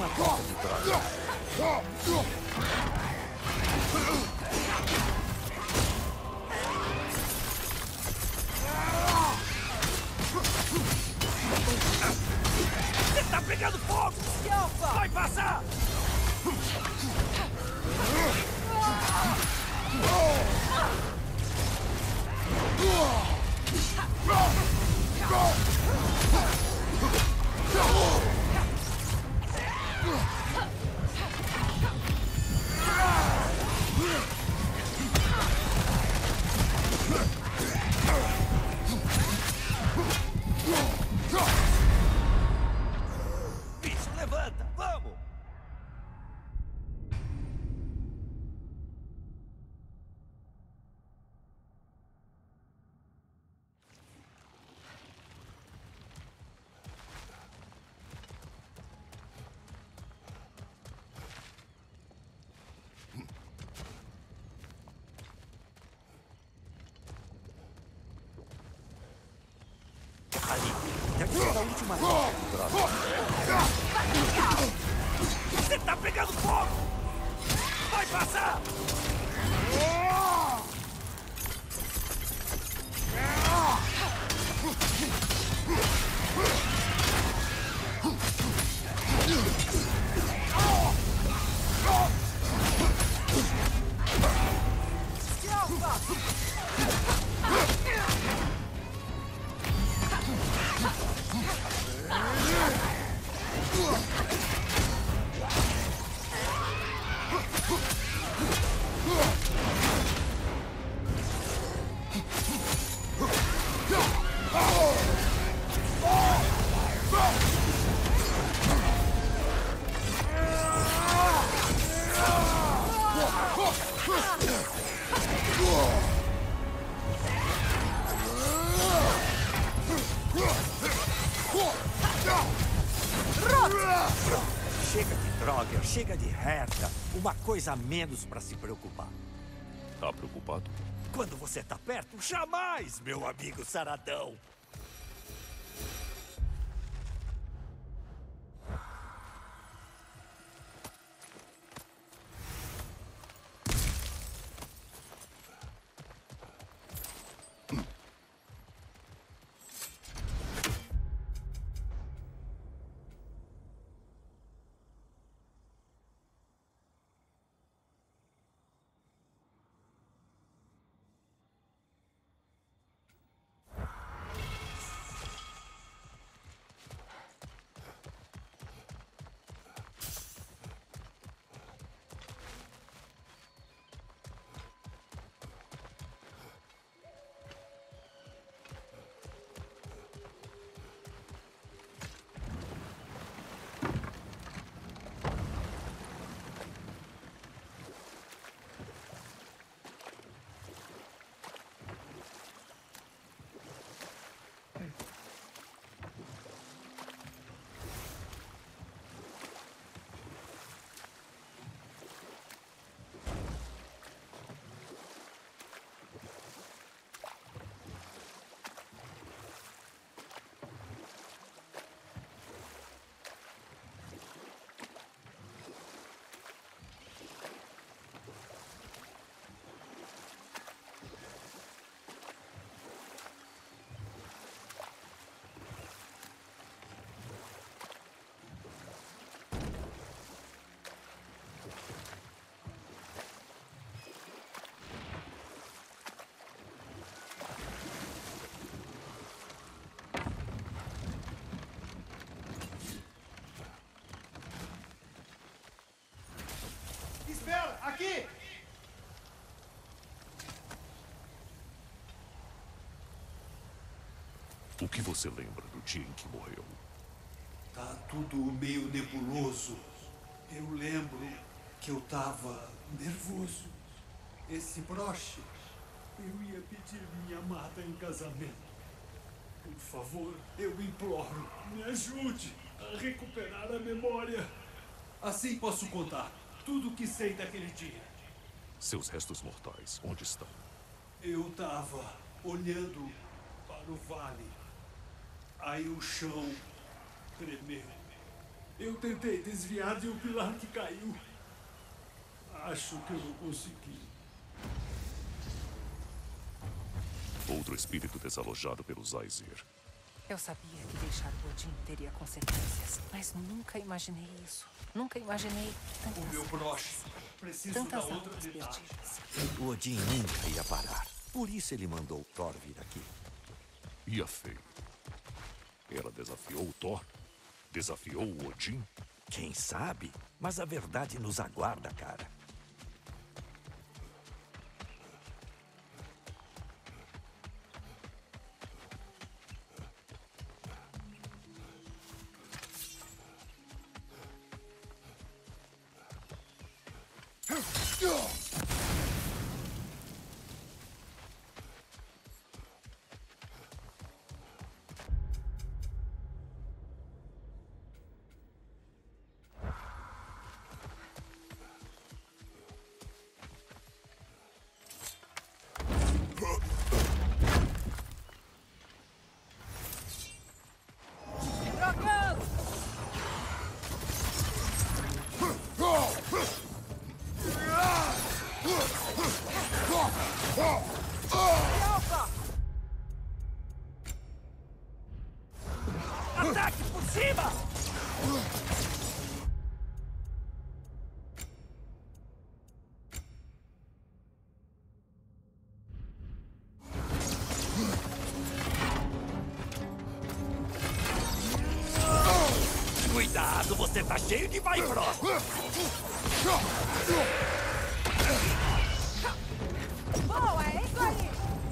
essa porta de droga. Você tá pegando fogo! Vai passar! Bicho, levanta! Vamos! Ali, deve ser a última porta de droga. Você tá pegando fogo! Vai passar! Chega de droga, chega de Herta. Uma coisa a menos pra se preocupar. Tá preocupado? Quando você tá perto, jamais, meu amigo saradão. Espera, aqui! O que você lembra do dia em que morreu? Tá tudo meio nebuloso. Eu lembro que eu tava nervoso. Esse broche, eu ia pedir minha amada em casamento. Por favor, eu imploro, me ajude a recuperar a memória. Assim posso contar tudo o que sei daquele dia. Seus restos mortais, onde estão? Eu tava olhando para o vale. Aí o chão tremeu. Eu tentei desviar de um pilar que caiu. Acho que eu não consegui. Outro espírito desalojado pelos Aesir. Eu sabia que deixar o Odin teria consequências, mas nunca imaginei isso. Nunca imaginei O meu broche. Preciso da tantas outra almas metade. perdidas. O Odin nunca ia parar. Por isso ele mandou Thor vir aqui. E a Fei? Ela desafiou o Thor? Desafiou o Odin? Quem sabe? Mas a verdade nos aguarda, cara. Ataque por cima! Cuidado, você tá cheio de vai próximo! Boa, é isso aí!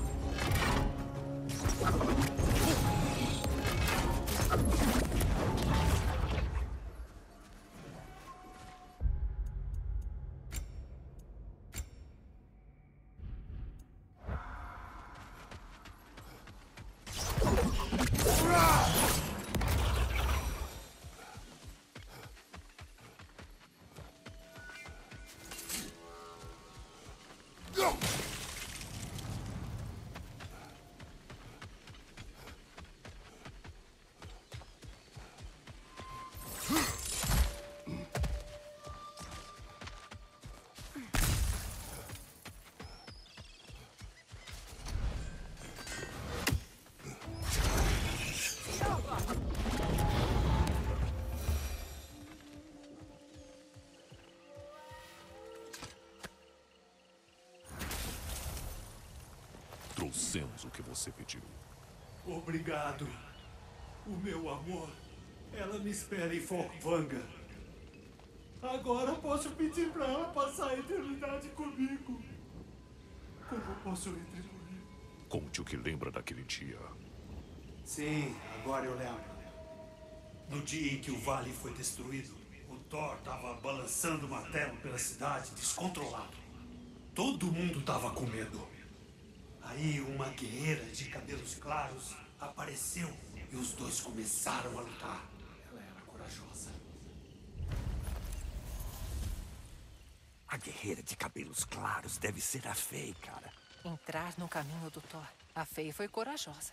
Trouxemos o que você pediu. Obrigado. O meu amor. Ela me espera em Folkvanga. Agora posso pedir pra ela passar a eternidade comigo. Como posso retribuir? Conte o que lembra daquele dia. Sim, agora eu lembro. No dia em que o vale foi destruído, o Thor estava balançando o martelo pela cidade, descontrolado. Todo mundo estava com medo. Aí uma guerreira de cabelos claros apareceu e os dois começaram a lutar. Ela era corajosa. A guerreira de cabelos claros deve ser a Fei, cara. Entrar no caminho do Thor. A Fei foi corajosa.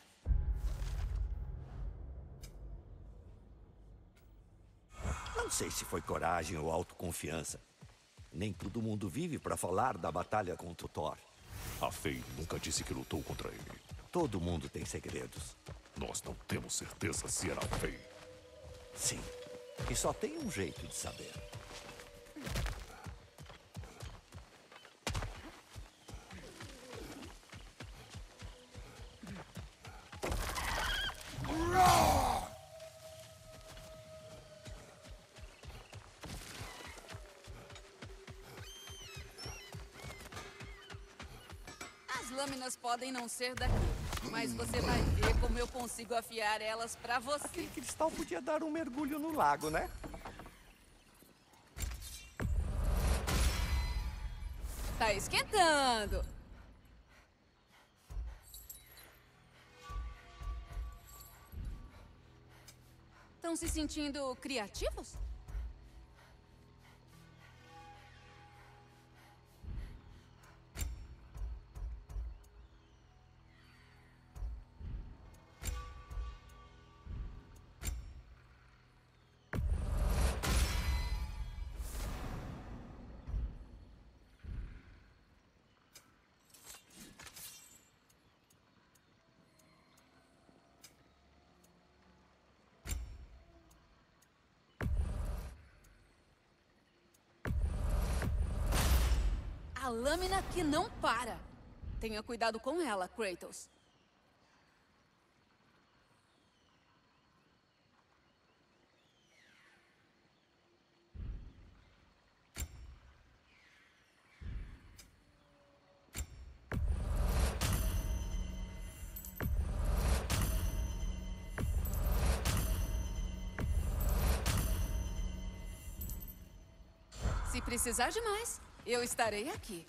Não sei se foi coragem ou autoconfiança. Nem todo mundo vive pra falar da batalha contra o Thor. A Fei nunca disse que lutou contra ele. Todo mundo tem segredos. Nós não temos certeza se era a Fei. Sim. E só tem um jeito de saber. As lâminas podem não ser daqui, mas você vai ver como eu consigo afiar elas pra você. Aquele cristal podia dar um mergulho no lago, né? Tá esquentando. Estão se sentindo criativos? lâmina que não para. Tenha cuidado com ela, Kratos. Se precisar de mais, eu estarei aqui.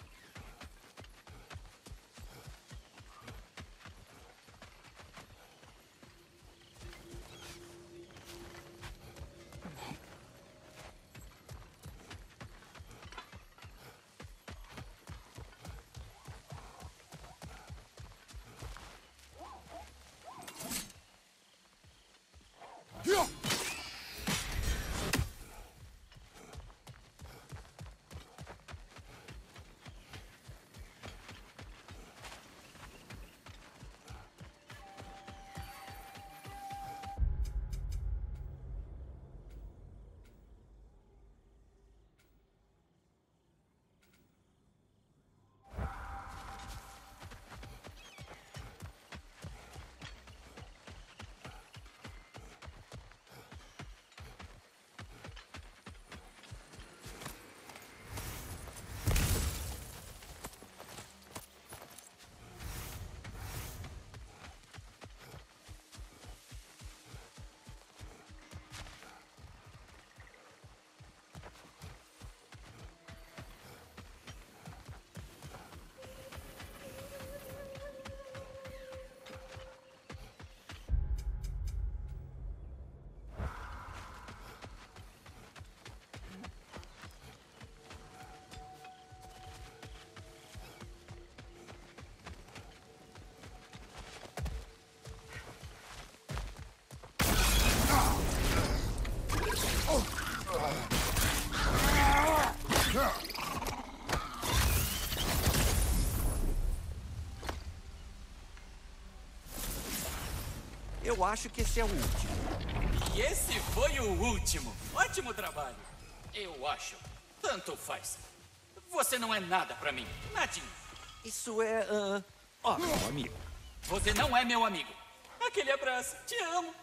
Eu acho que esse é o último. E esse foi o último. Ótimo trabalho. Eu acho. Tanto faz. Você não é nada pra mim. Nadinho. Isso é... Ó, meu amigo. Você não é meu amigo. Aquele abraço. Te amo.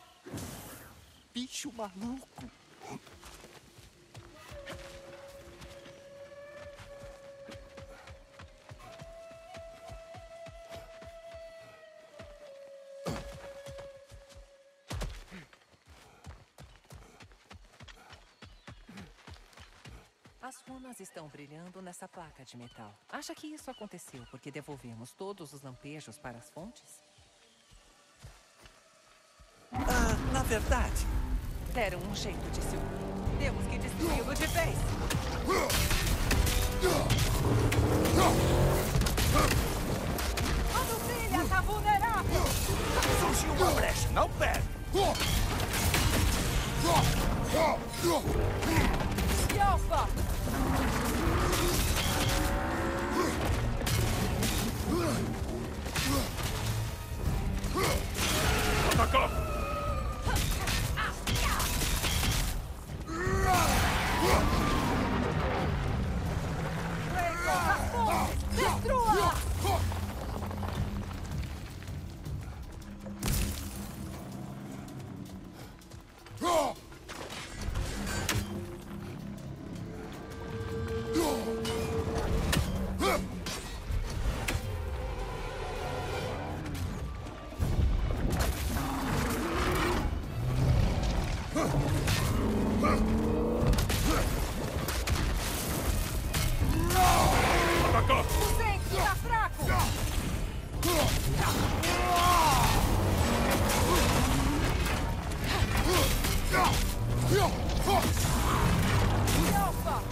Bicho maluco. As runas estão brilhando nessa placa de metal. Acha que isso aconteceu porque devolvemos todos os lampejos para as fontes? Na verdade... Deram um jeito de se unir. Temos que destruí-lo de vez. A Nubília está vulnerável! Surgiu uma brecha, não perde! Yalfa! Atacar! Destrua! O vento está fraco! Yalfa!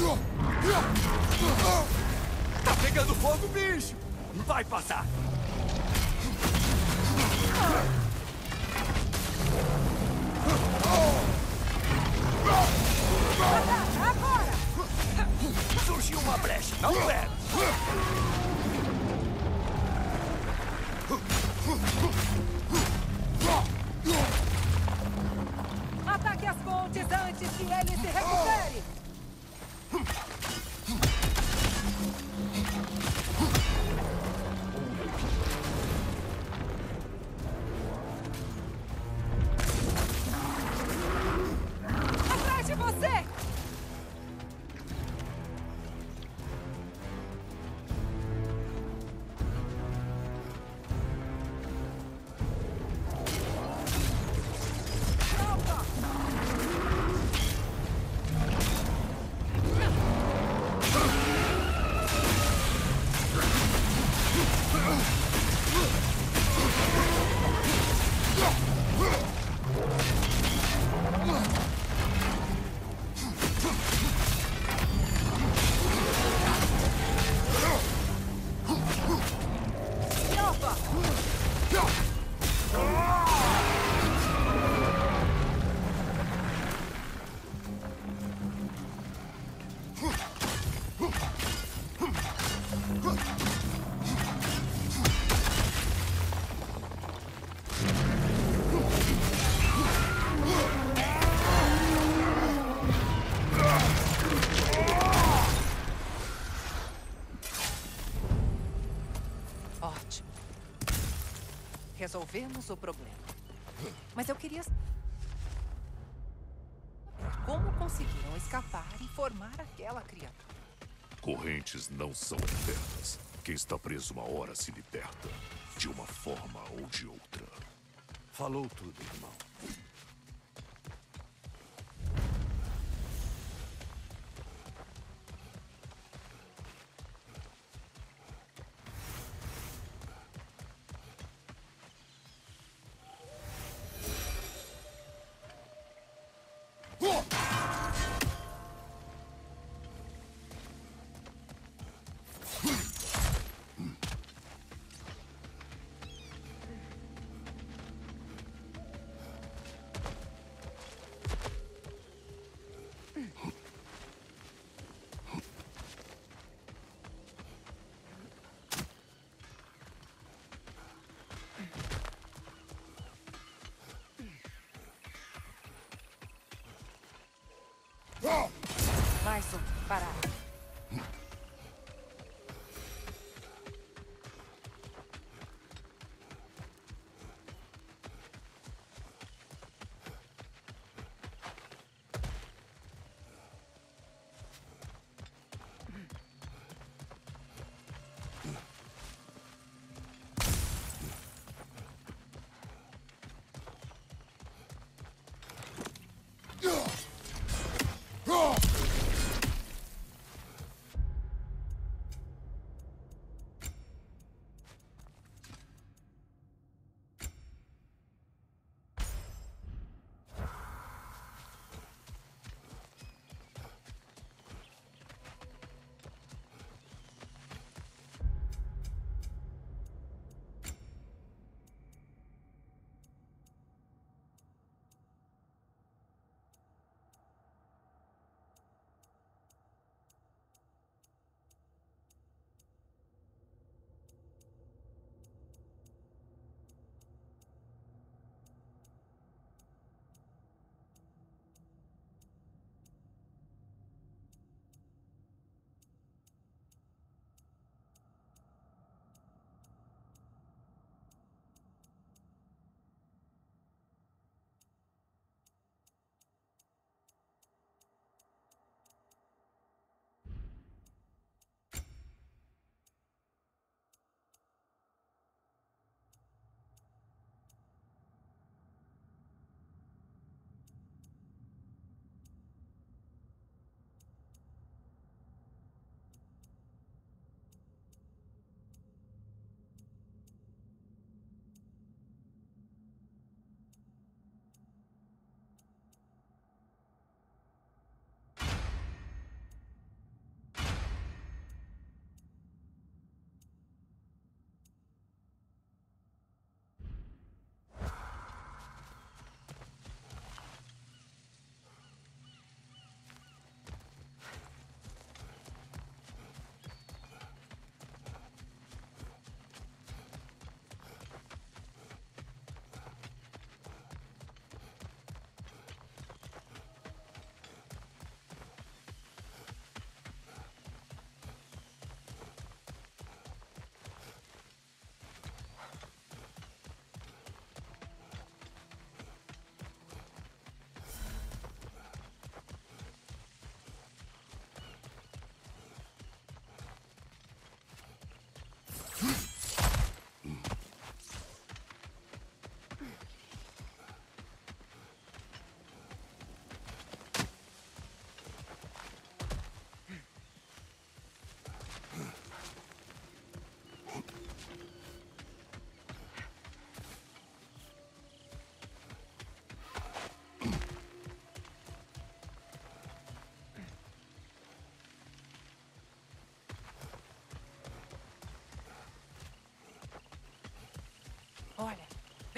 Tá pegando fogo, bicho! Vai passar! Agora! Surgiu uma brecha, não pera! Ataque as pontes antes que ele se recupere! Atrás de você! Ótimo. Resolvemos o problema. Mas eu queria saber como conseguiram escapar e formar aquela criatura. Correntes não são eternas. Quem está preso uma hora se liberta, de uma forma ou de outra. Falou tudo, irmão. Mais um, parar.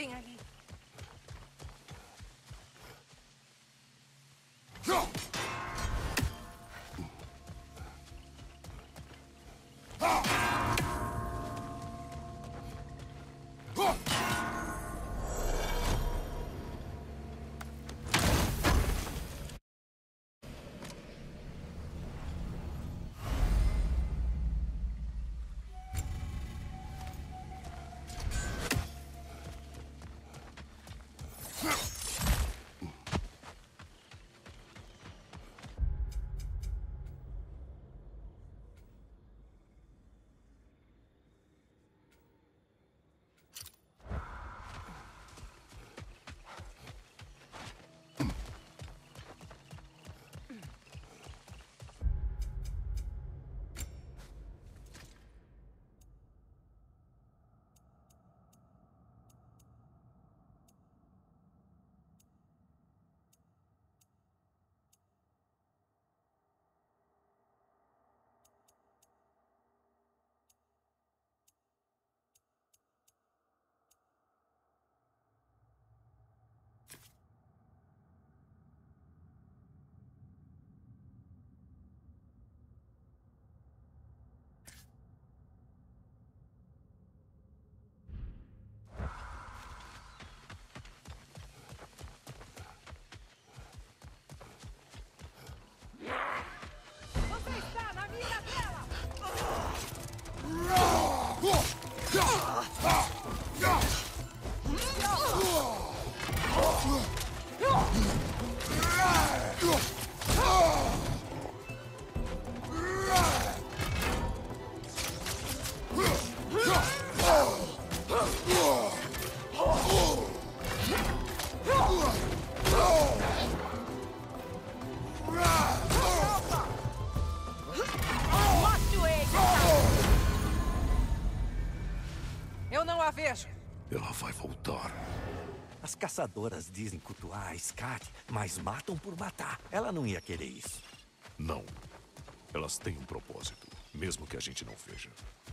Bem ali. Eu não a vejo. Ela vai voltar. As caçadoras dizem cultuar a Scat, mas matam por matar. Ela não ia querer isso. Não. Elas têm um propósito, mesmo que a gente não veja.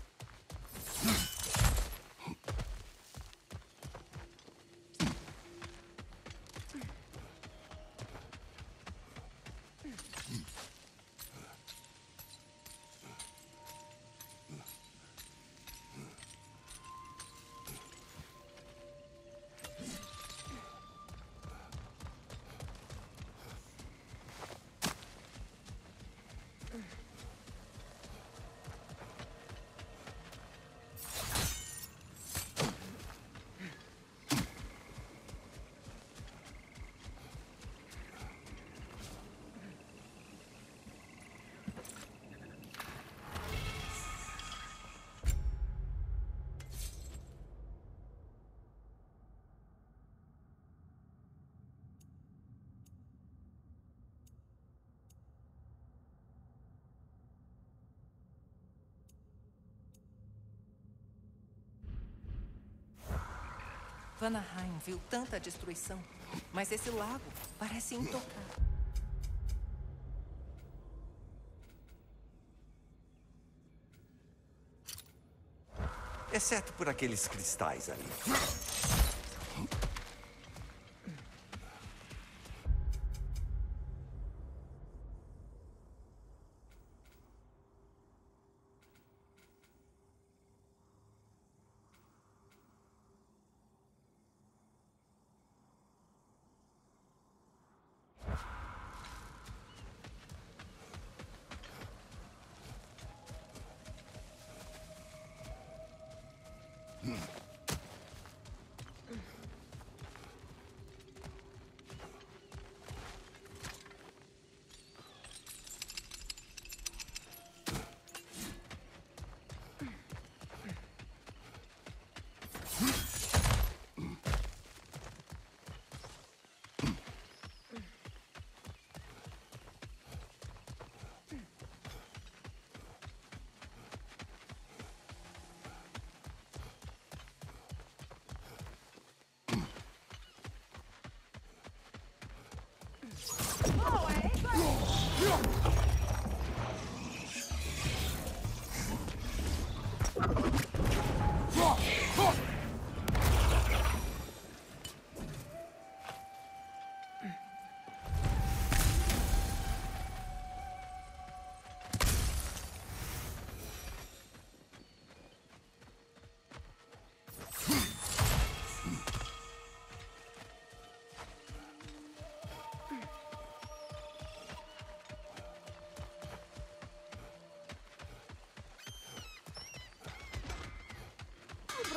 Vanaheim viu tanta destruição, mas esse lago parece intocável. Exceto por aqueles cristais ali.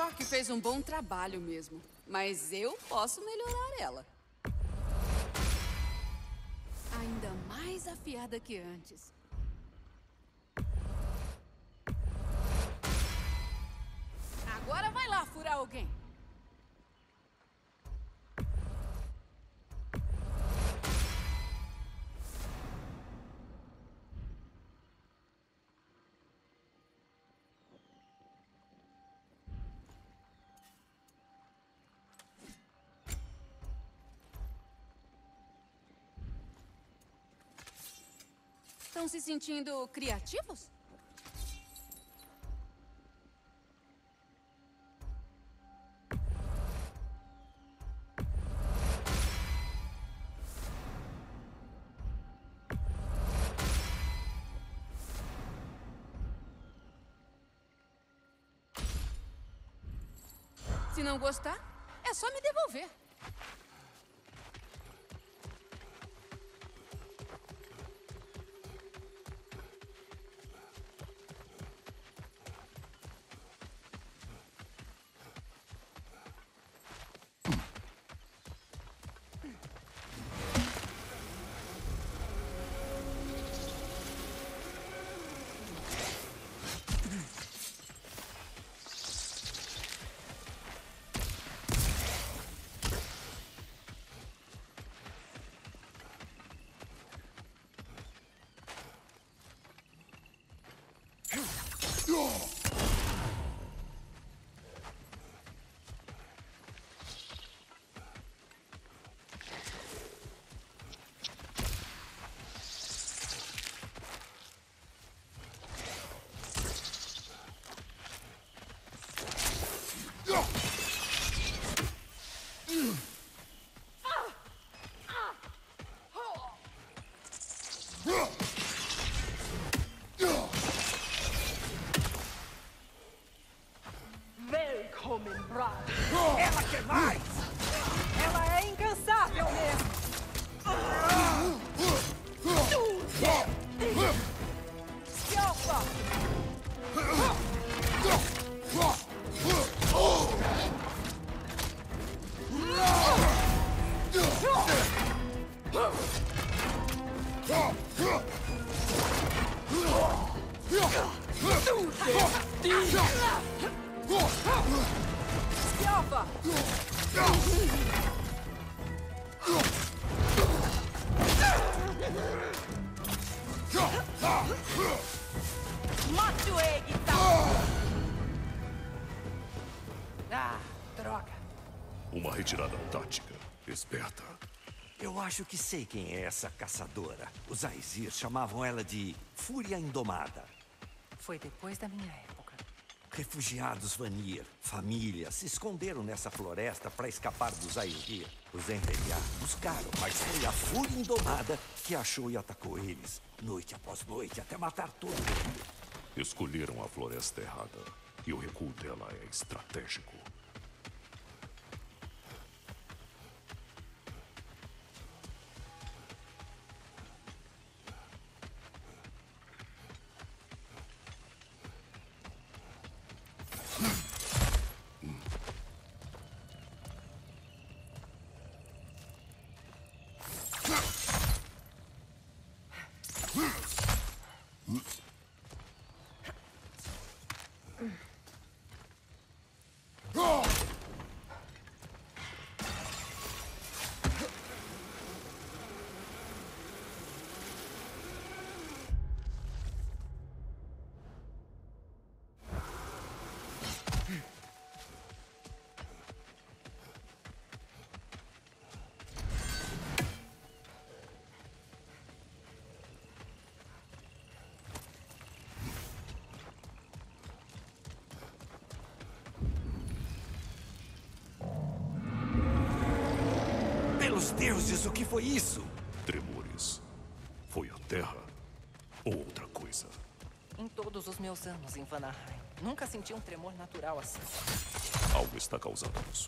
York fez um bom trabalho mesmo, mas eu posso melhorar ela. Ainda mais afiada que antes. Agora vai lá furar alguém. Estão se sentindo criativos? Se não gostar, é só me devolver. Willkommen, Brad. Ela quer mais! Ela é incansável mesmo! Escalpa! Escalpa! Mate o Egg, tá? Ah, droga. Uma retirada tática. Esperta. Eu acho que sei quem é essa caçadora. Os Aesir chamavam ela de Fúria Indomada. Foi depois da minha época. Refugiados Vanir, famílias, se esconderam nessa floresta para escapar dos Aesir. Os Enreliar buscaram, mas foi a Fúria Indomada que achou e atacou eles. Noite após noite, até matar todo mundo. Escolheram a floresta errada. E o recuo dela é estratégico. Pelos deuses, o que foi isso? Tremores. Foi a terra ou outra coisa? Em todos os meus anos em Vanaheim, nunca senti um tremor natural assim. Algo está causando isso.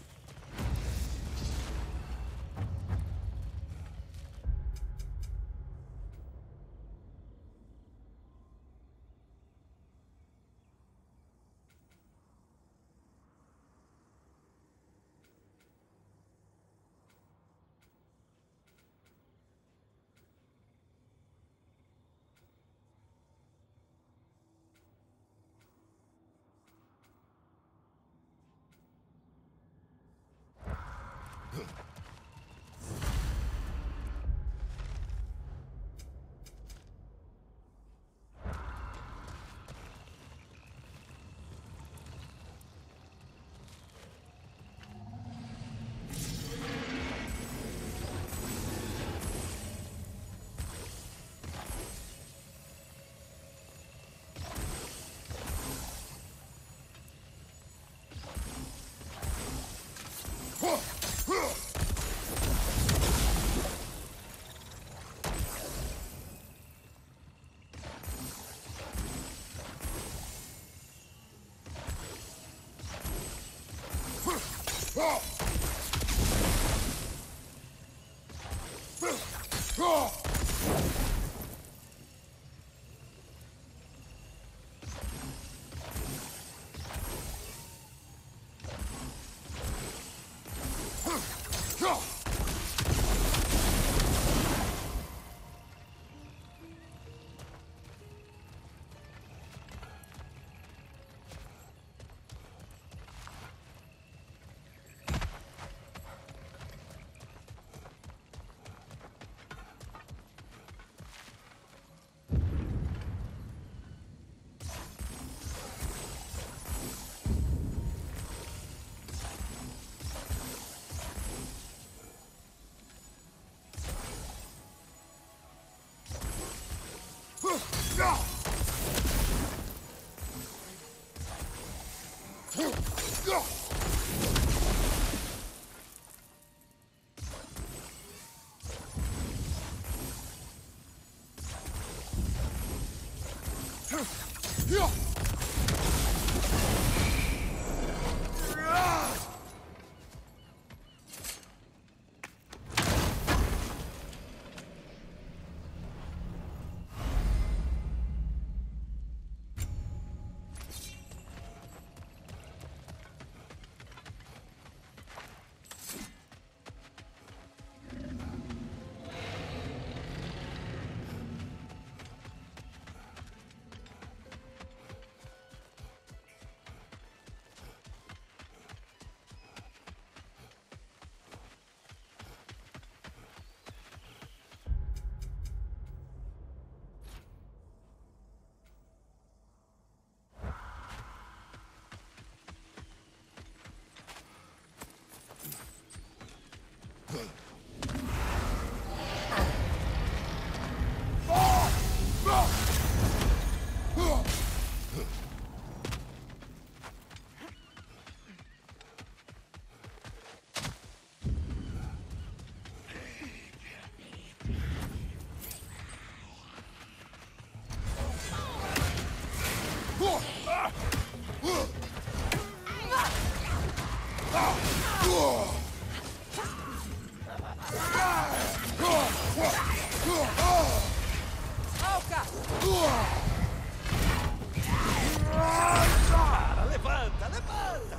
Levanta, levanta!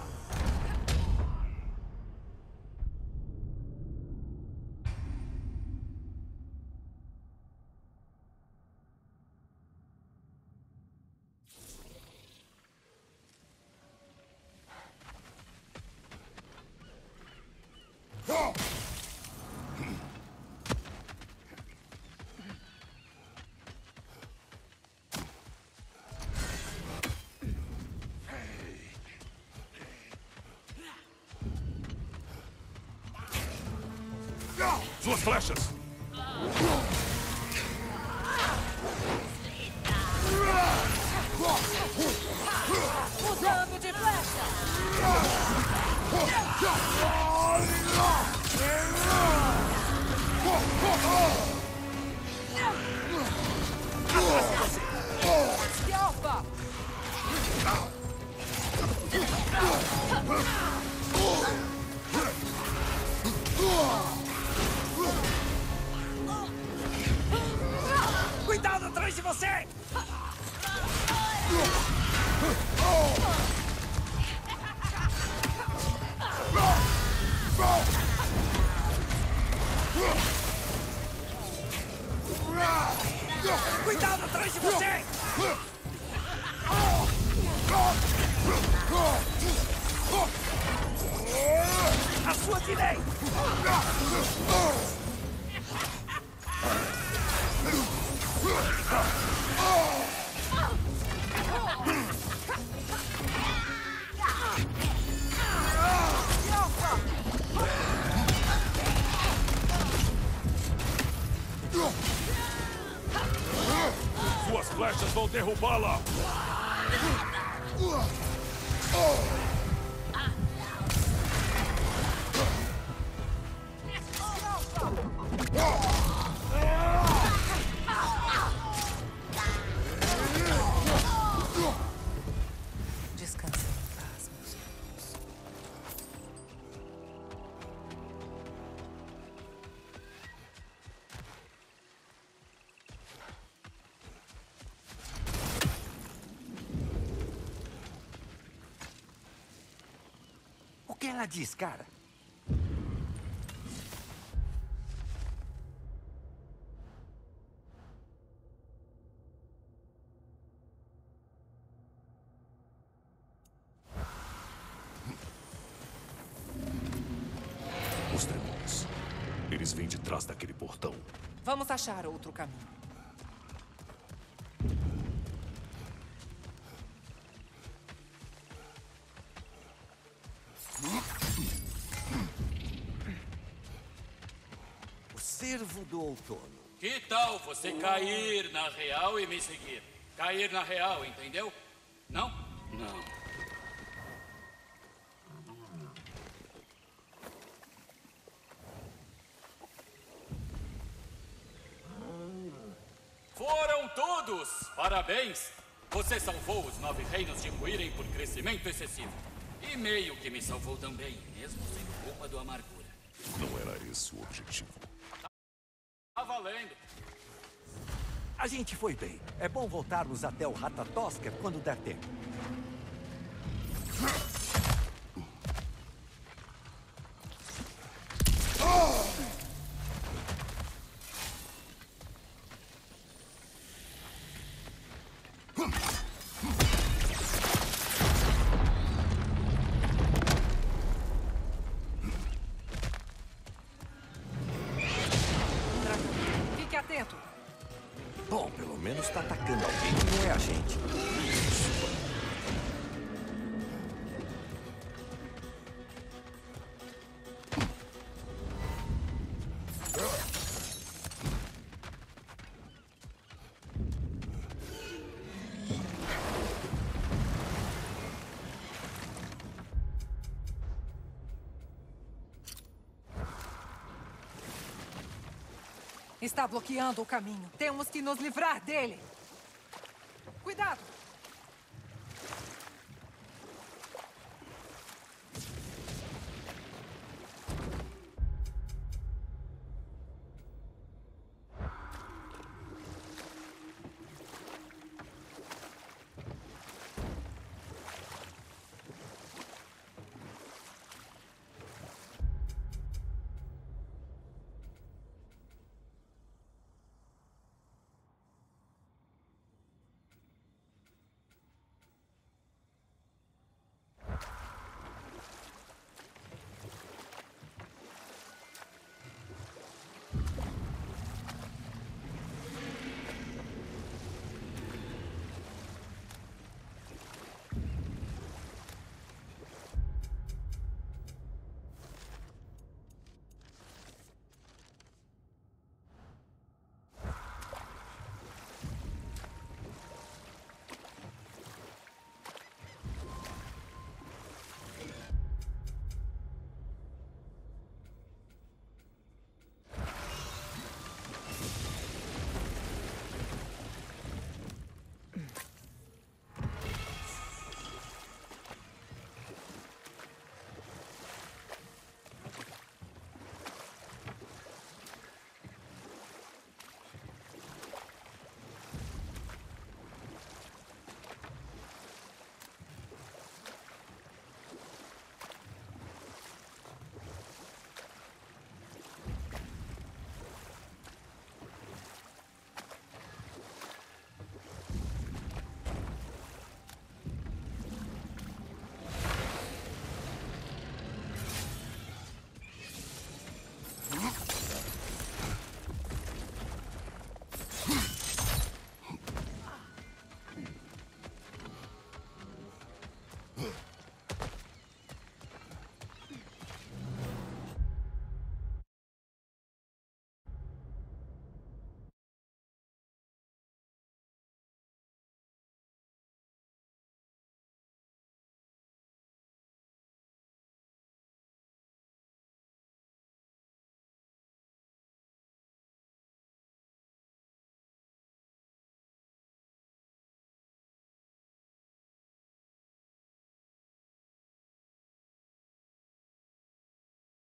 Suas flechas! Mudando de flecha! Scalpa! Cuidado atrás de você! Cuidado atrás de você! À sua direita! Suas flechas vão derrubá-la! Descanse em paz, meus irmãos. O que ela diz, cara? Os demônios. Eles vêm de trás daquele portão. Vamos achar outro caminho. O cervo do outono. Que tal você cair na real e me seguir? Cair na real, entendeu? Não? Não. Foram todos! Parabéns! Você salvou os 9 reinos de ruírem por crescimento excessivo. E meio que me salvou também, mesmo sem culpa do amargura. Não era esse o objetivo. Tá valendo. A gente foi bem. É bom voltarmos até o Ratatosker quando der tempo. Fique atento. Bom, pelo menos tá atacando alguém que não é a gente. Está bloqueando o caminho. Temos que nos livrar dele. Cuidado!